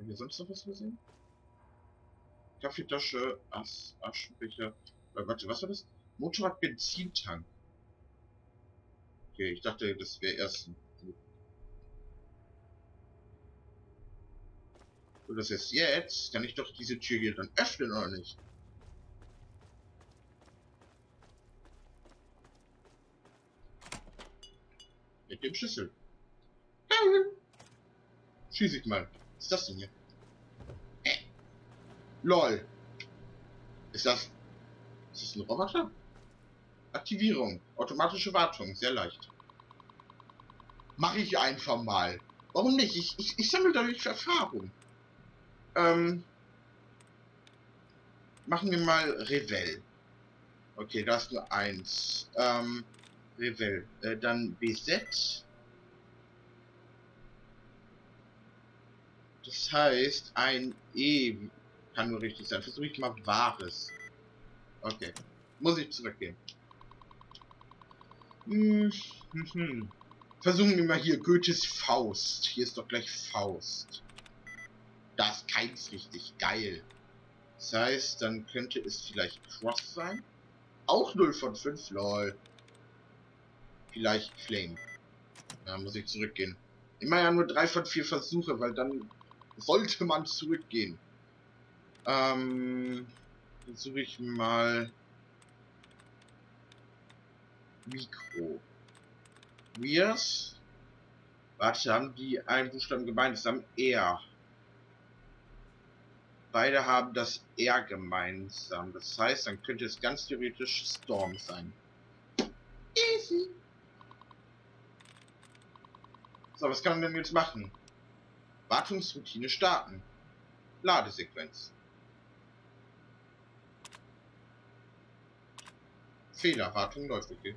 Haben wir sonst noch was gesehen? Kaffeetasche, Aschenbecher. Warte, was war das? Motorrad, Benzintank. Okay, ich dachte, das wäre erst ein... So, das ist jetzt. Kann ich doch diese Tür hier dann öffnen, oder nicht? Mit dem Schlüssel. Schieß ich mal. Was ist das denn hier? LOL. Ist das... Ist das ein Roboter? Aktivierung. Automatische Wartung. Sehr leicht. Mache ich einfach mal. Warum nicht? Ich sammle dadurch Erfahrung. Machen wir mal Revell. Okay, da ist nur eins. Revell. Dann BZ. Das heißt, ein E kann nur richtig sein. Versuche ich mal Wahres. Okay. Muss ich zurückgehen. Versuchen wir mal hier Goethes Faust. Hier ist doch gleich Faust. Da ist keins richtig geil. Das heißt, dann könnte es vielleicht Cross sein. Auch 0 von 5, lol. Vielleicht Flame. Da muss ich zurückgehen. Immer ja nur 3 von 4 Versuche, weil dann sollte man zurückgehen. Versuche ich mal Mikro. Weird. Warte, haben die einen Buchstaben gemeinsam? R. Beide haben das R gemeinsam. Das heißt, dann könnte es ganz theoretisch Storm sein. Easy. So, was kann man denn jetzt machen? Wartungsroutine starten. Ladesequenz. Fehler, Wartung läuft, okay.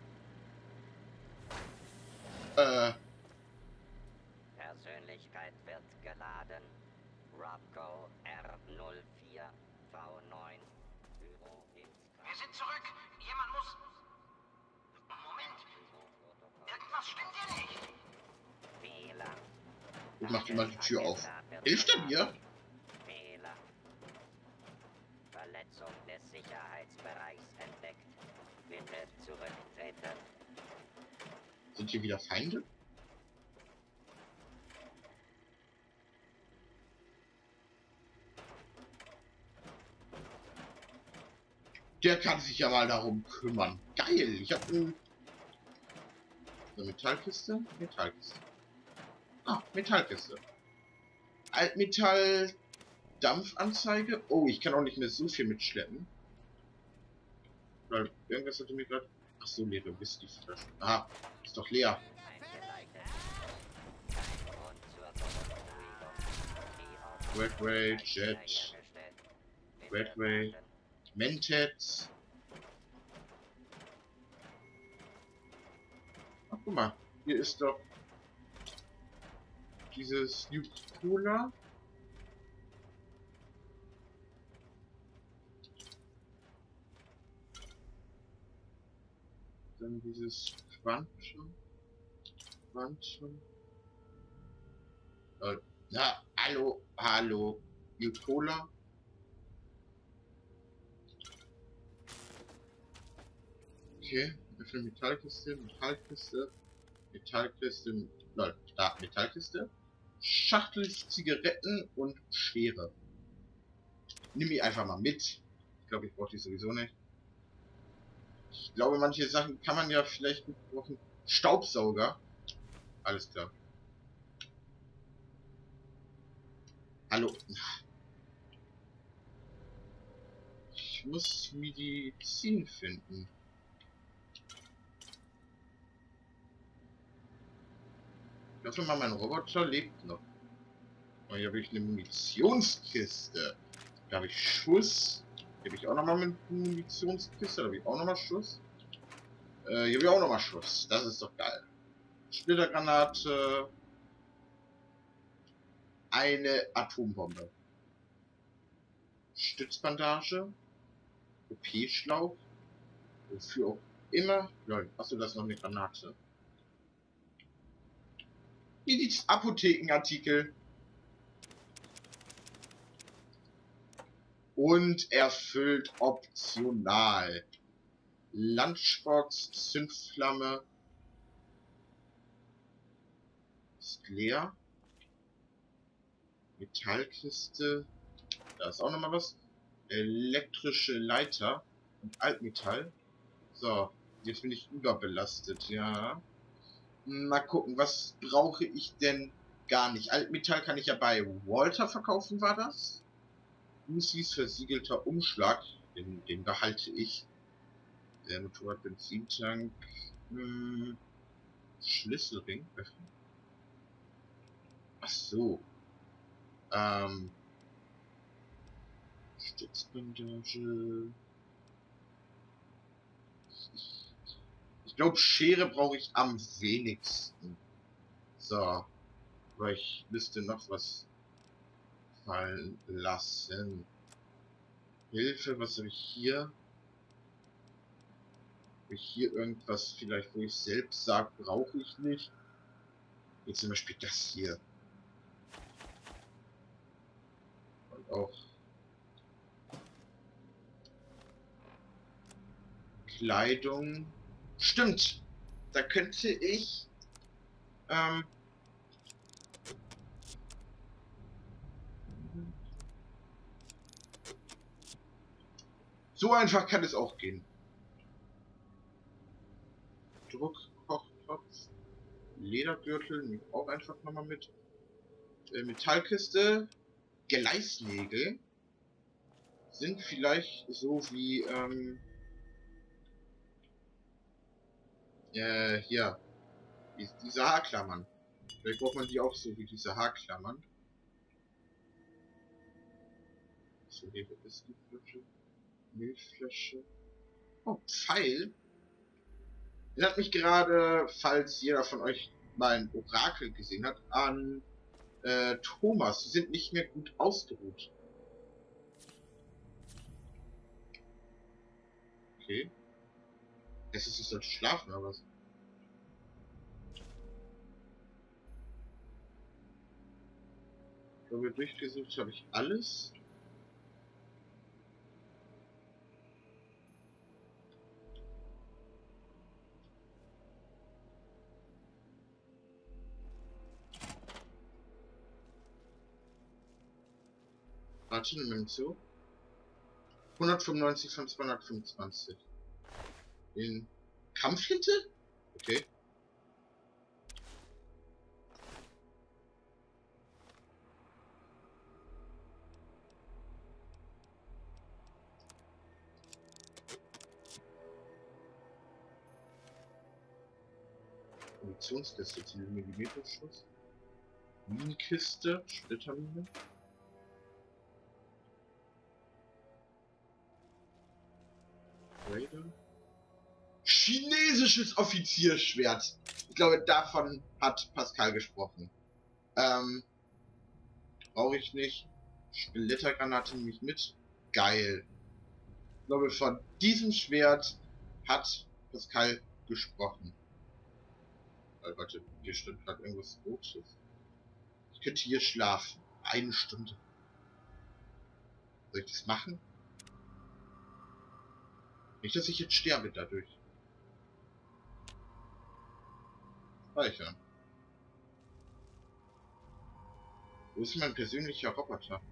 Persönlichkeit wird geladen. Robco R04 V9. Büro Wir sind zurück. Jemand muss... Moment. Irgendwas stimmt hier nicht. Fehler. Ich mach dir mal die Tür auf. Hilft er mir? Fehler. Verletzung des Sicherheitsbereichs entdeckt. Bitte zurücktreten. Sind hier wieder Feinde? Der kann sich ja mal darum kümmern. Geil, ich habe eine Metallkiste. Metallkiste. Ah, Metallkiste. Altmetall, Dampfanzeige. Oh, ich kann auch nicht mehr so viel mitschleppen. Weil irgendwas hatte mir gerade... Ach so, leere Whiskyflasche. Ah, ist doch leer. Redway, Jet. Redway. Mentet. Ach, guck mal. Hier ist doch dieses New Cola. Dann dieses Quantum. Na, hallo. New Cola. Okay, öffne Metallkiste. Lol, da, Metallkiste. Schachtel Zigaretten und Schere. Nimm die einfach mal mit. Ich glaube, ich brauche die sowieso nicht. Ich glaube, manche Sachen kann man ja vielleicht mitbrauchen. Staubsauger. Alles klar. Hallo. Ich muss Medizin finden. Ich hoffe mal, mein Roboter lebt noch. Und hier habe ich eine Munitionskiste. Da habe ich Schuss. Hier habe ich auch nochmal eine Munitionskiste. Da habe ich auch nochmal Schuss. Hier habe ich auch nochmal Schuss. Das ist doch geil. Splittergranate. Eine Atombombe. Stützbandage. OP-Schlauch. Wofür auch immer. Achso, das ist noch eine Granate. Hier die Apothekenartikel. Und erfüllt optional. Lunchbox, Zündflamme. Ist leer. Metallkiste. Da ist auch nochmal was. Elektrische Leiter und Altmetall. So, jetzt bin ich überbelastet, ja. Mal gucken, was brauche ich denn gar nicht? Altmetall kann ich ja bei Walter verkaufen, war das? Lucy's versiegelter Umschlag, den behalte ich. Der Motorrad-Benzintank. Schlüsselring öffnen. Ach so. Stützbandage. Ich glaube, Schere brauche ich am wenigsten. So. Aber ich müsste noch was fallen lassen. Hilfe, was habe ich hier? Habe ich hier irgendwas vielleicht, wo ich selbst sage, brauche ich nicht? Jetzt zum Beispiel das hier. Und auch Kleidung. Stimmt. Da könnte ich so einfach kann es auch gehen. Druckkochtopf. Ledergürtel nehme ich auch einfach nochmal mit. Metallkiste. Gleisnägel. Sind vielleicht so wie, hier. Diese Haarklammern. Vielleicht braucht man die auch so wie diese Haarklammern. So, hier ist die Flasche. Milchflasche. Oh, Pfeil. Erinnert mich gerade, falls jeder von euch mal ein Orakel gesehen hat, an Thomas. Sie sind nicht mehr gut ausgeruht. Okay. Es ist, ich sollte schlafen, oder was? Ich glaube, durchgesucht habe ich alles. Warte, nimm zu. 195 von 225. In Kampfhinte? Okay. Munitionskiste, 10 mm Schuss. Minikiste, Splittermine. Raider. Chinesisches Offizierschwert. Ich glaube, davon hat Pascal gesprochen. Brauche ich nicht. Splittergranate nehme ich mit. Geil. Ich glaube, von diesem Schwert hat Pascal gesprochen. Warte, hier stimmt gerade irgendwas Rotes. Ich könnte hier schlafen. 1 Stunde. Soll ich das machen? Nicht, dass ich jetzt sterbe dadurch. Speichern. Wo ist mein persönlicher Roboter?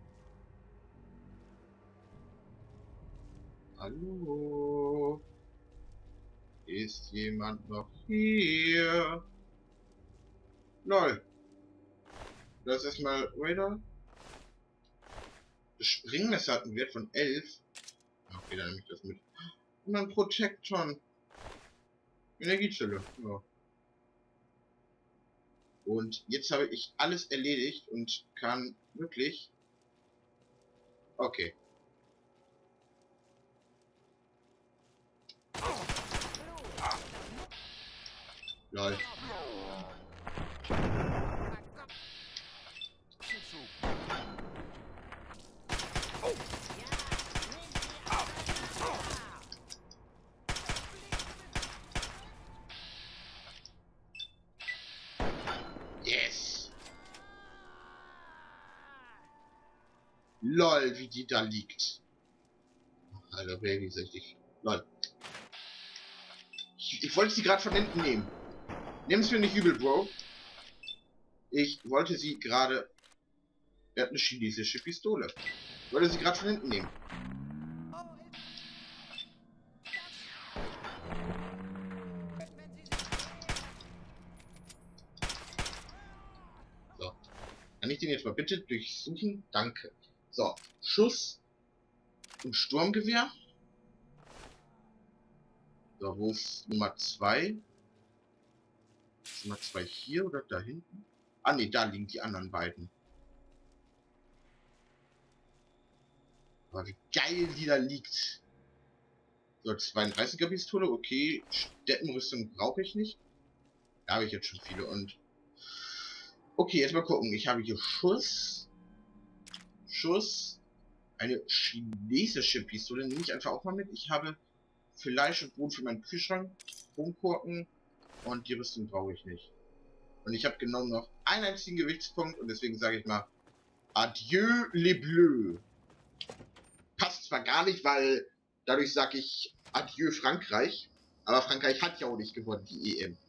Hallo? Ist jemand noch hier? Lol. Da ist erstmal Raider. Das Springmesser hat einen Wert von 11. Okay, dann nehme ich das mit. Und dann Protekton. Energiezelle. Ja. Und jetzt habe ich alles erledigt und kann wirklich... Okay. Lol. Yes! Lol, wie die da liegt. Alter, Baby, richtig. Lol. Ich wollte sie gerade von hinten nehmen. Nimm's mir nicht übel, Bro. Ich wollte sie gerade... Er hat eine chinesische Pistole. Ich wollte sie gerade von hinten nehmen. So. Kann ich den jetzt mal bitte durchsuchen? Danke. So. Schuss und Sturmgewehr. So, wo ist Nummer 2? Ist Nummer 2 hier oder da hinten? Ah ne, da liegen die anderen beiden. Aber wie geil die da liegt. So, 32er Pistole, okay. Steppenrüstung brauche ich nicht. Da habe ich jetzt schon viele und... Okay, jetzt mal gucken. Ich habe hier Schuss. Eine chinesische Pistole. Nehme ich einfach auch mal mit. Ich habe Fleisch und Brot für meinen Kühlschrank. Stromkorken. Und die Rüstung brauche ich nicht. Und ich habe genau noch einen einzigen Gewichtspunkt. Und deswegen sage ich mal Adieu les Bleus. Passt zwar gar nicht, weil dadurch sage ich Adieu Frankreich. Aber Frankreich hat ja auch nicht gewonnen, die EM.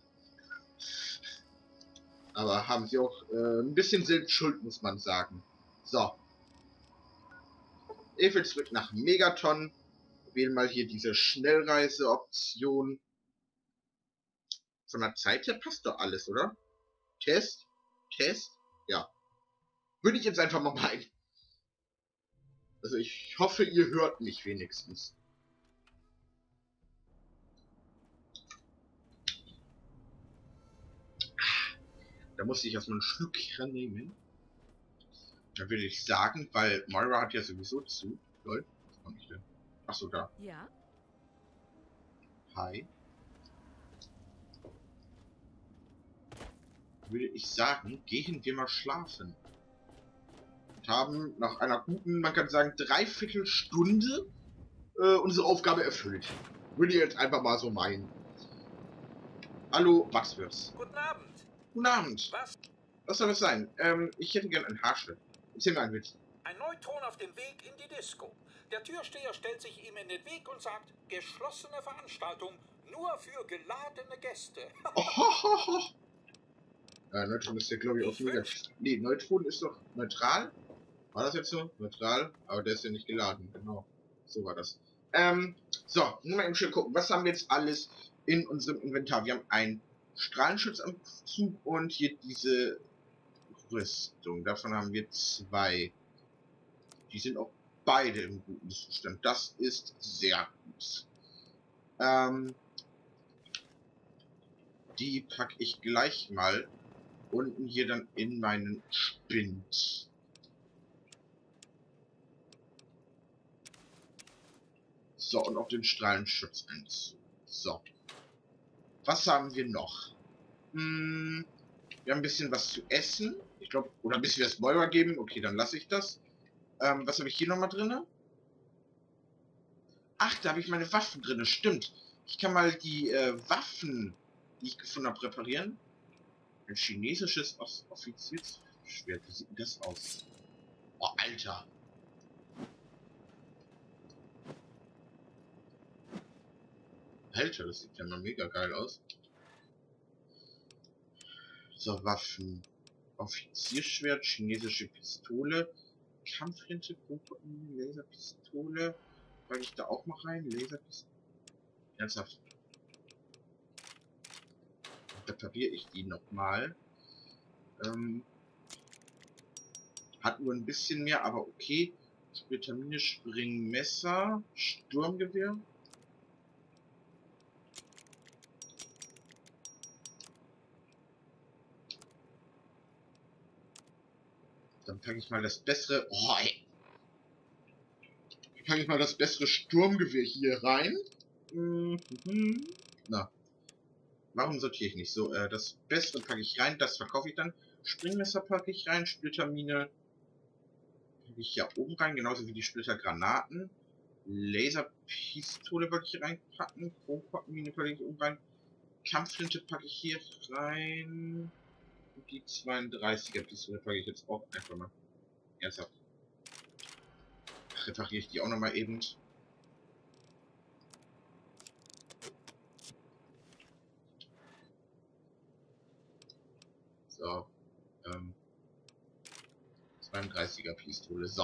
Aber haben sie auch ein bisschen selbst schuld, muss man sagen. So. Ich will zurück nach Megaton. Wählen mal hier diese Schnellreise-Option. Von der Zeit her passt doch alles, oder? Test. Ja. Würde ich jetzt einfach mal meinen. Also ich hoffe, ihr hört mich wenigstens. Da muss ich erstmal einen Schluck nehmen. Da will ich sagen, weil Moira hat ja sowieso zu. Lol, was komme ich denn? Achso, da. Ja? Hi. Würde ich sagen, gehen wir mal schlafen. Und haben nach einer guten, man kann sagen, Dreiviertelstunde unsere Aufgabe erfüllt. Würde ich jetzt einfach mal so meinen. Hallo, was wird's? Guten Abend. Guten Abend. Was? Was soll das sein? Ich hätte gern ein Haarschnitt. Erzähl mir einen Witz. Ein Neutron auf dem Weg in die Disco. Der Türsteher stellt sich ihm in den Weg und sagt, geschlossene Veranstaltung, nur für geladene Gäste. Oh, Neutron ist ja, glaube ich, auch negativ. Nee, Neutron ist doch neutral. War das jetzt so? Neutral, aber der ist ja nicht geladen, genau. So war das. So, nur mal eben schön gucken. Was haben wir jetzt alles in unserem Inventar? Wir haben einen Strahlenschutzanzug und hier diese Rüstung. Davon haben wir 2. Die sind auch beide im guten Zustand. Das ist sehr gut. Die packe ich gleich mal unten hier dann in meinen Spind. So, und auf den Strahlenschutzanzug. So. Was haben wir noch? Wir haben ein bisschen was zu essen. Ich glaube, oder ein bisschen was Moira geben. Okay, dann lasse ich das. Was habe ich hier nochmal drin? Ach, da habe ich meine Waffen drin. Stimmt. Ich kann mal die Waffen, die ich gefunden habe, reparieren. Ein chinesisches Offiziersschwert. Wie sieht denn das aus? Oh, Alter. Alter, das sieht ja mal mega geil aus. So, Waffen. Offizierschwert, chinesische Pistole, Kampflinte, Laserpistole. Packe ich da auch mal rein? Laserpistole. Ernsthaft. Repariere ich die nochmal. Hat nur ein bisschen mehr, aber okay. Splitamine, Springmesser, Sturmgewehr. Dann packe ich mal das bessere... Oh, ey. Packe ich mal das bessere Sturmgewehr hier rein. Na. Warum sortiere ich nicht? So, das bessere packe ich rein. Das verkaufe ich dann. Springmesser packe ich rein. Splittermine packe ich hier oben rein. Genauso wie die Splittergranaten. Laserpistole packe ich hier reinpacken. Chromkorkenmine packe ich oben rein. Kampfflinte packe ich hier rein. Und die 32er Pistole packe ich jetzt auch einfach mal. Ernsthaft. Repariere ich die auch nochmal eben. 32er Pistole. So.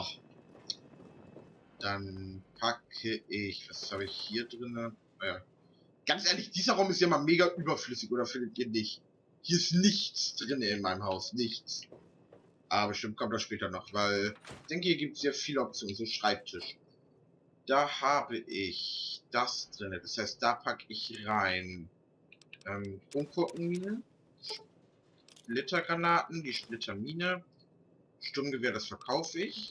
Dann packe ich... Was habe ich hier drin? Naja. Ganz ehrlich, dieser Raum ist ja mal mega überflüssig, oder findet ihr nicht? Hier ist nichts drin in meinem Haus. Nichts. Aber bestimmt kommt das später noch, weil ich denke, hier gibt es sehr viele Optionen. So Schreibtisch. Da habe ich das drin. Das heißt, da packe ich rein Kronkorkenmine, Splittergranaten, die Splittermine, Sturmgewehr, das verkaufe ich.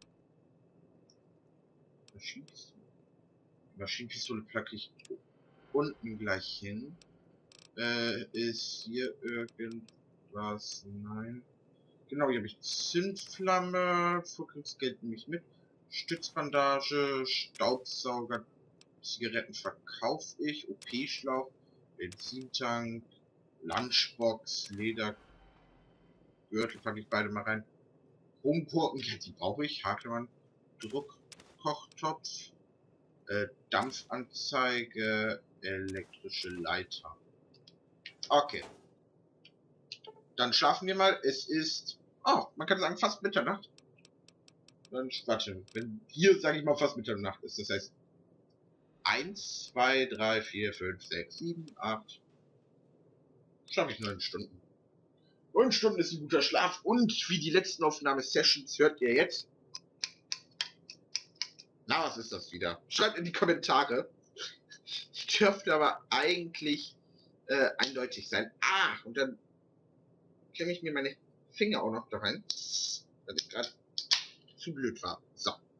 Maschinenpistole packe ich unten gleich hin. Ist hier irgendwas? Nein. Genau, hier habe ich Zündflamme, Vorkriegsgeld nehme ich mit, Stützbandage, Staubsauger, Zigaretten verkaufe ich, OP-Schlauch, Benzintank, Lunchbox, Ledergürtel packe ich beide mal rein. Rumgurken, ja, die brauche ich, Hakelmann, Druckkochtopf, Dampfanzeige, elektrische Leiter. Okay. Dann schlafen wir mal. Es ist, oh, man kann sagen, fast Mitternacht. Dann, warte, wenn hier, sage ich mal, fast Mitternacht ist, das heißt 1, 2, 3, 4, 5, 6, 7, 8. Schaffe ich 9 Stunden. 9 Stunden ist ein guter Schlaf. Und wie die letzten Aufnahmesessions hört ihr jetzt. Na, was ist das wieder? Schreibt in die Kommentare. Dürfte aber eigentlich eindeutig sein. Ah, und dann klemme ich mir meine Finger auch noch da rein, weil ich gerade zu blöd war. So.